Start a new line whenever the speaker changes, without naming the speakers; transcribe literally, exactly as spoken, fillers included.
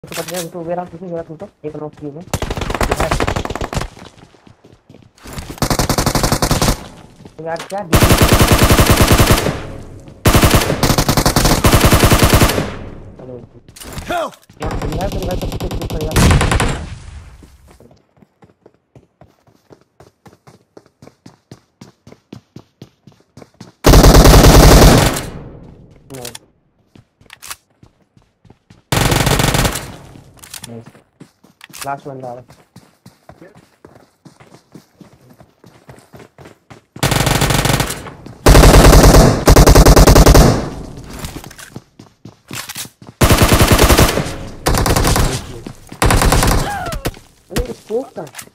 तो पता है तो मेरा किसी मेरा तो एक नॉक किए हैं यार क्या हेलो यार दुनिया मेरे भाई सब कुछ कुछ करेगा नहीं लास्ट बंदा है अरे स्कोप का